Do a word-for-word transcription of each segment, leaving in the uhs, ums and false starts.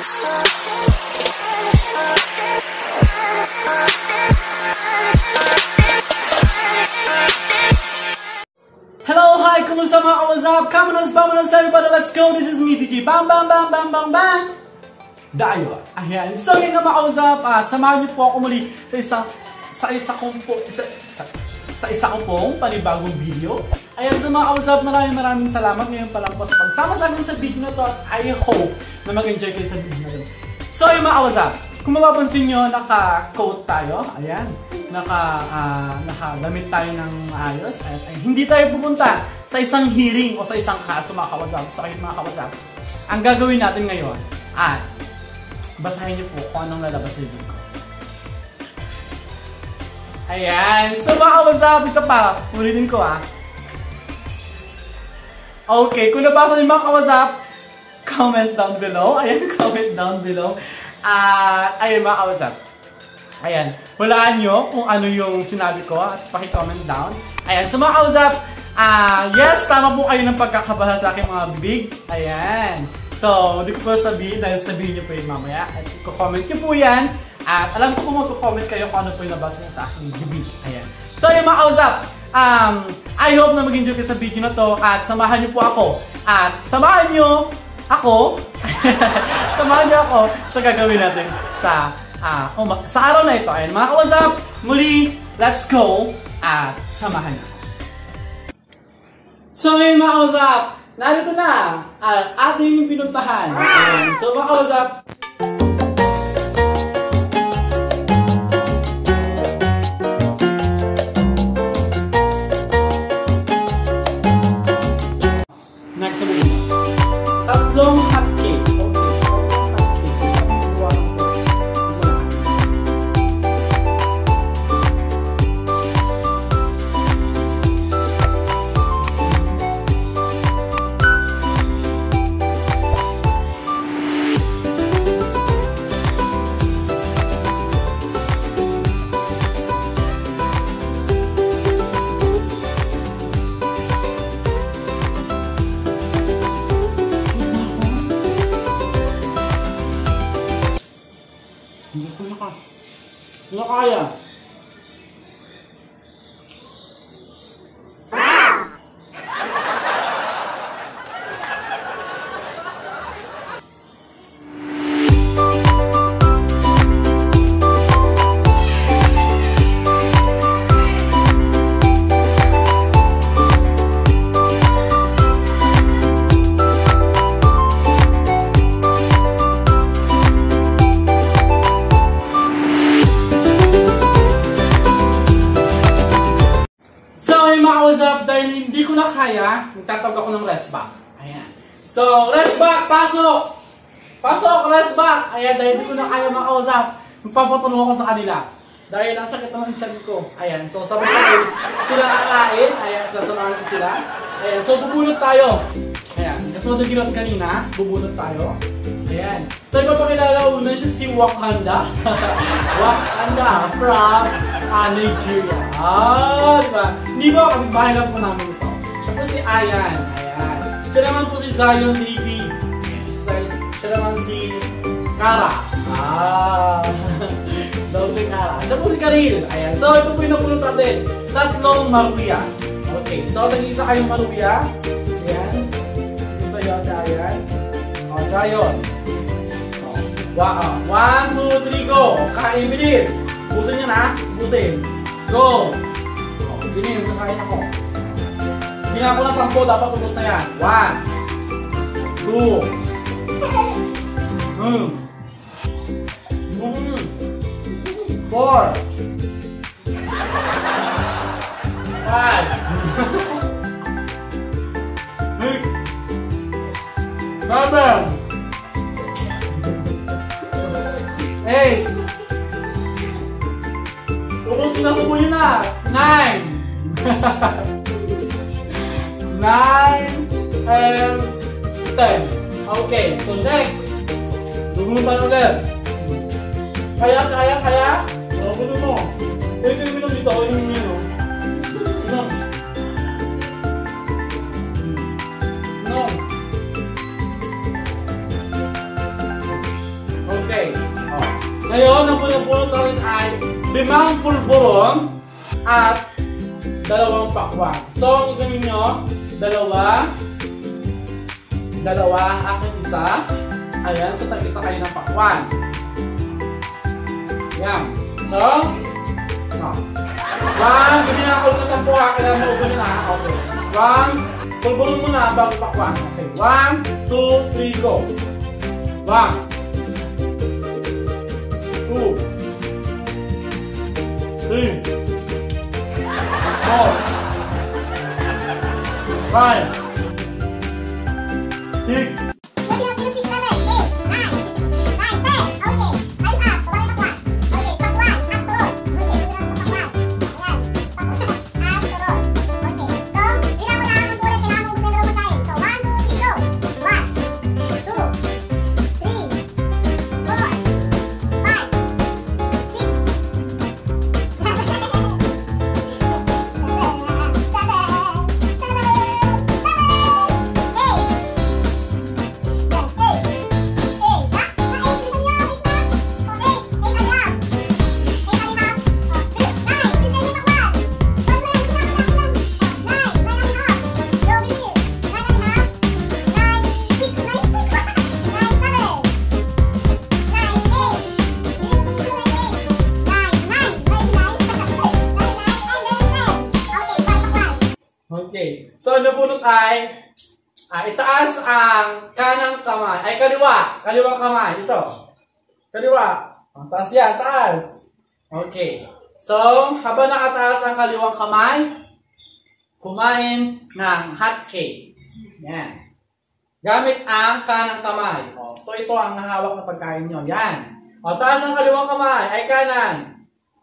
Hello, hi! Kumusta mga ka-WhatsApp? Kamanas, bamanas, everybody, let's go! This is me, D J Bam Bam Bam Bam Bam Bam! Dayo! Ayan, so yun nga mga ka-WhatsApp, ah, samahan niyo po ako muli sa isang sa isa kong po, isa, sa, sa isa ko pong panibagong video. Ayan, so mga ka-WhatsApp, maraming maraming salamat ngayon pa lang po sa pagsama sa akin sa video na to, at I hope na mag-enjoy kayo sa video na rin. So yung mga ka-WhatsApp, kung mapapansin nyo, naka-coat tayo. Ayan. Naka, uh, naka-damit tayo ng maayos. At ay, hindi tayo pupunta sa isang hearing o sa isang kaso mga ka-WhatsApp. So kayo mga ka-WhatsApp, ang gagawin natin ngayon ay basahin nyo po kung anong lalabas sa video ko. Ayan. So mga ka-WhatsApp, ito pa. Ulitin ko ah. Okay. Kung nabasa nyo mga ka-WhatsApp, comment down below. Ayan, comment down below. At uh, ayun mga ka-WhatsApp. Ayan, hulaan nyo kung ano yung sinabi ko at paki-comment down. Ayan, so mga ka-WhatsApp, uh, yes, tama po kayo ng pagkakabasa sa aking mga bibig. Ayan. So, hindi ko po sabihin dahil sabihin nyo po yun mamaya. At i-comment nyo po yan. At alam ko kung mag-comment kayo kung ano po yung nabasa sa aking bibig. Ayan. So, yung mga ka-WhatsApp, um, I hope na mag-enjoy kayo sa video na to. At samahan nyo po ako. At samahan nyo ako. Samahan niyo ako sa gagawin natin sa uh, um, sa araw na ito. Ayan, mga ka-WhatsApp, muli, let's go at samahan niyo. So ngayon mga ka-WhatsApp, narito na ang ating pinuntahan. Ayan, so mga ka-WhatsApp, next sabihin, tatlong hotcake. Hindi ko naka... nakaya. Mga dahil hindi ko na kaya, magtatawag ako ng rest back. Ayan. So, rest back, pasok! Pasok, rest back! Ayan, dahil hindi ko na kaya mga ka-WhatsApp, magpapatulong ako sa kanila. Dahil ang sakit naman ang tiyan ko. Ayan, so sabay-sabay sila kakain. Ayan, sasamahan ko sila. Ayan, so bubunot tayo. Ayan, katulad ng ginot kanina, bubunot tayo. Ayan. So, ipapakilala ko na siya si Wakanda. Wakanda from uh, Nigeria. Ah, diba? Hindi ba? Kapit-bahay lang po namin ito. Siya po si Ayan. Ayan. Siya naman po si Zion T V. Siya naman si Kara. Ah. Doble Kara. Siya po si Karil. Ayan. So, ito po yung napulot natin. Tatlong maruya. Okay. So, nag-isa kayong maruya. Ayan. Ito sa'yo at Ayan. O, Zion. Wow. One, two, three, go. Kain, bilis. Busin nyo na. Busin. Go. O, bilis. Kain ako. Hindi na ako na sampo. Dapat ubos na yan. One. Two. Hmm. Hmm. Four. Five. Six. Seven. Eight. Ubus na, subo nyo na. Nine. Nine. And ten. Okay, so next. Dugunutan ulit. Kaya, kaya, kaya. O, gusto mo. Pwede yung minum dito. O, yung minum. Minum. Minum. Ngayon, ang punong-punong natin ay limang pulburon at dalawang pakwan. So, ang gagawin nyo, dalawa, dalawa ang aking isa. Ayan, so tag-isa kayo ng pakwan. Ayan. So, so, one, bili na ako ito sa puha, kailangan mo ubo nyo na. Okay. One, pulburon mo na bago pakwan. Okay. One, two, three, go. One, two, three, four, five, six, okay. So, nabunot ay ah, itaas ang kanang kamay. Ay, kaliwa. Kaliwang kamay. Ito. Kaliwa. Ang taas yan. Taas. Okay. So, habang nakataas ang kaliwang kamay, kumain ng hot cake. Yan. Gamit ang kanang kamay. O, so, ito ang nahawak na pagkain nyo. Yan. O, taas ang kaliwang kamay. Ay, kanan.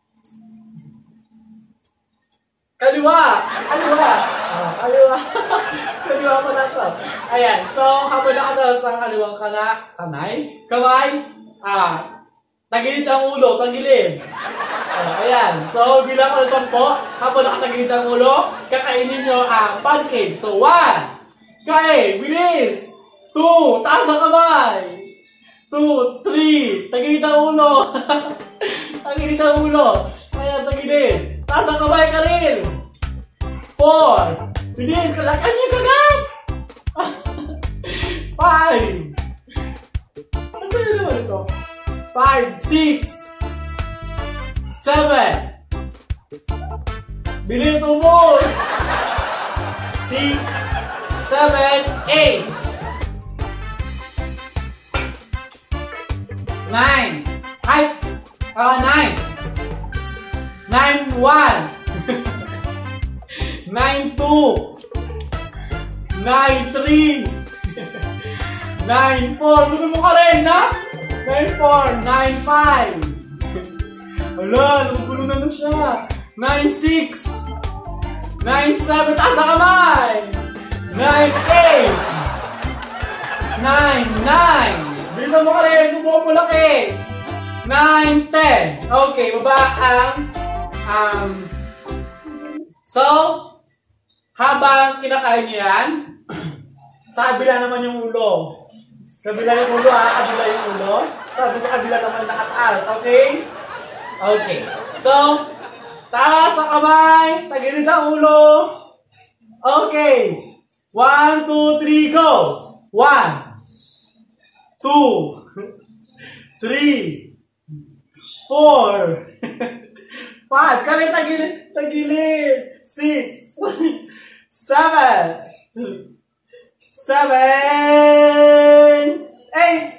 Kaliwa! Kaliwa! Ah, kaliwa. Kaliwa ko na ito. Ayan. So, habang nakataas ang kaliwang kana, kanay, kamay, ah, tagilid ang ulo, tagilid. Ah, ayan. So, bilang ko ng sampo, habang nakatagilid ang ulo, kakainin nyo ang pancake. So, one. Kain! Bilis! Two! Taas ang kamay! Two! Three! Tagilid ang ulo! Tagilid ang ulo! Ayan, tagilid! Taas ang kamay ka rin! Four! Bilis! Kalakan niyo kagat! Five! Ano yun naman ito? Five! Six! Seven! Bilis! Ubos! Six! Seven! Eight! Nine! Ay! Ah, nine! Nine! One! Nine! Two! Nine! Three! Nine! Four! Gusto mo ka rin, na? Nine! Four! Nine! Five! Wala! Nagugulo na na siya! Nine! Six! Nine! Seven! Taas na kamay! Nine! Eight! Nine! Nine! Bilisan mo ka rin! Subukan mo laki! Nine! Ten! Okay, baba ang um, so, habang kinakain niyo yan, sa kabila naman yung ulo. Kabila yung ulo ha, kabila yung ulo. Tapos sa kabila naman nakataas, okay? Okay. So, taas ang kamay, tagilid ang ulo. Okay. One, two, three, go! One, two, three, four, five. Kali tagilid, tagilid. Six, seven, seven, eight,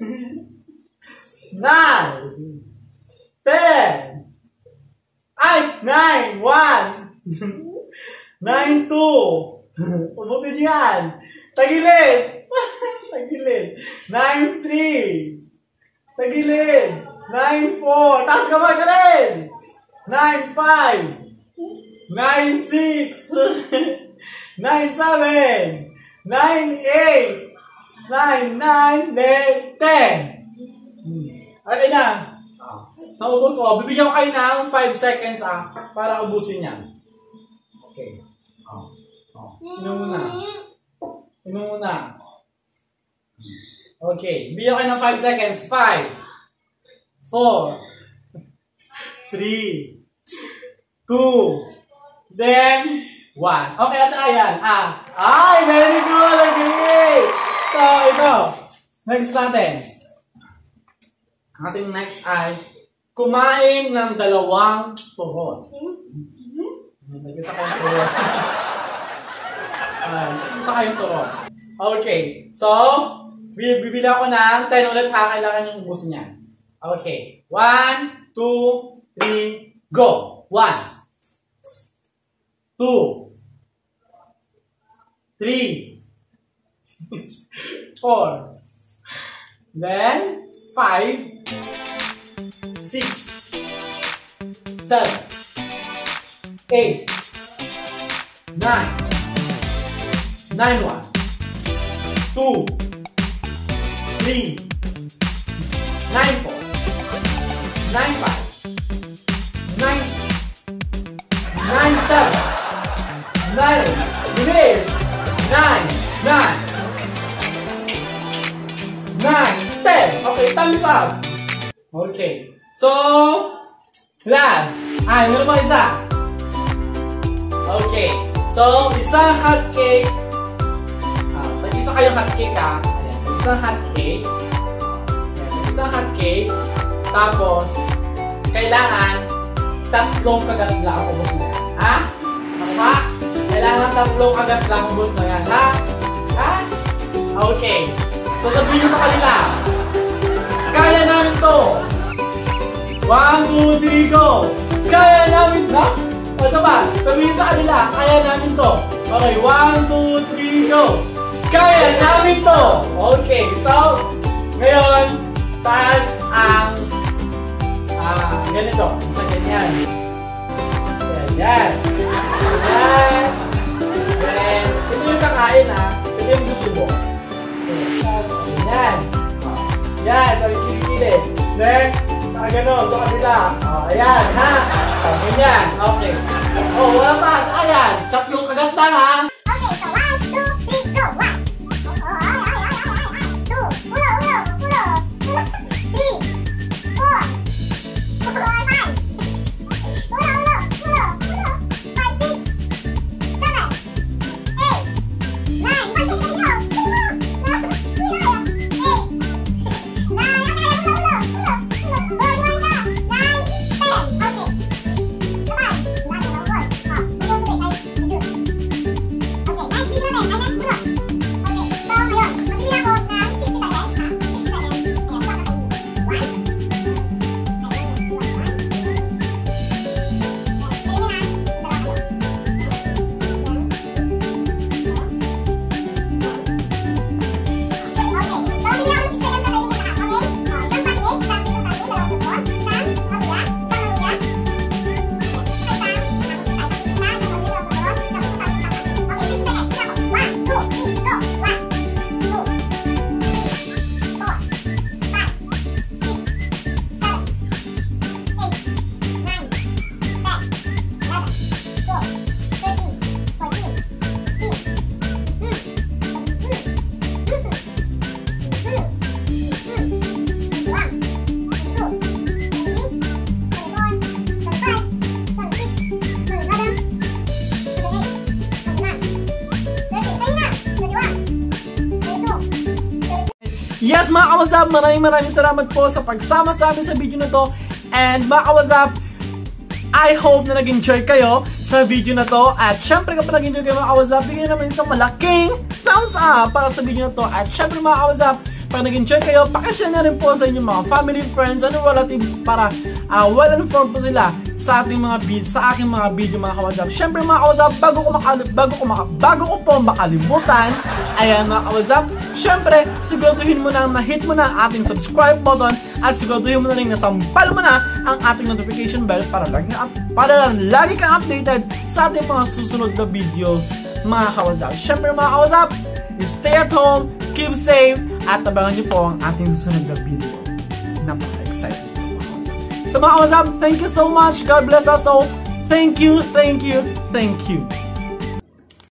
nine, ten, eight, nine, one, nine, two. Ubutin yan. Tagilid. Tagilid. Nine, three. Tagilid. Nine, four. Taas kamay ka rin. Nine, five. Nine, six. Nine, seven. Nine, eight. Nine, nine, ten. Okay na. Naubos ko. Bibigyan ko kayo ng five seconds ah, para ubusin yan. Okay. Oh. Oh. Inom muna. Inom muna. Okay. Bibigyan ko kayo ng five seconds. five, four, three, two, then one. Okay, at ayan. Ah, ay, very good. Okay. So, ito. Next natin. Ang ating next ay kumain ng dalawang turon. Nag-isa kayong turon. Nag-isa kayong turon. Okay. So, bibili ako ng ten ulit ha. Kailangan yung ubus niya. Okay. One, two, three, go. One. Two. Three. Four. Then, five. Six. Seven. Eight. Nine. Nine one. Two. Three. Nine four. Nine five. Nine six. Nine seven. Nine. It is nine. Nine. Nine. Ten. Okay, thumbs up. Okay. So, last. Ay, meron pa isa. Okay. So, isang hot cake. Ah, nag-isa kayong hot cake ha. Ayan. Isang hot cake. Ayan. Isang hot cake. Tapos, kailangan tatlong kagat lang ang ubos na yan. Ha? Tama? Kailangan tatlong kagat lang ang ubos na yan. Ha? Ha? Okay. So, sabihin nyo sa kanila. Kaya namin to. One, two, three, go. Kaya namin na. O, diba? Sabihin sa kanila. Kaya namin to. Okay. One, two, three, go. Kaya namin to. Okay. So, ngayon, taas ang ah, ganito. Ganyan. Ganyan. Ganyan. Ganyan. Ito yung kakain ha. Ito yung gusto. Ganyan. Yan. Sabi kilikili. Then, saka gano'n. Ito kanila. O, ayan. Ha? Ganyan. Okay. O, wala pa. Ayan. Tatlong kagat lang ha. Okay, so one, two, three, go. One. Two. Ulo, ulo, ulo. Three. Four. Four, five. Ulo, ulo, ulo, ulo. Five, six. Seven. Eight. Nine. One, two, three, go. Yes mga kawazap, maraming maraming salamat po sa pagsama sa amin sa video na to. And mga kawazap, I hope na nag-enjoy kayo sa video na to. At syempre kapag nag-enjoy kayo mga kawazap, bigyan naman isang malaking thumbs up para sa video na to. At syempre mga kawazap, pag nag-enjoy kayo, pakishare na rin po sa inyong mga family, friends, and relatives para uh, well-informed po sila sa ating mga video, sa aking mga video mga kawazap. Syempre mga kawazap, bago ko makal- bago ko maka- bago ko po makalimutan, ayan mga kawazap, syempre siguraduhin mo na na-hit mo na ang ating subscribe button at siguraduhin mo na rin nasampal mo na ang ating notification bell para lagi na para lagi kang updated sa ating mga susunod na videos mga kawazap. Syempre mga kawazap, stay at home, keep safe, at abangan niyo po ang ating susunod na video. Napaka-exciting. So mga kawazap, thank you so much. God bless us all. Thank you, thank you, thank you.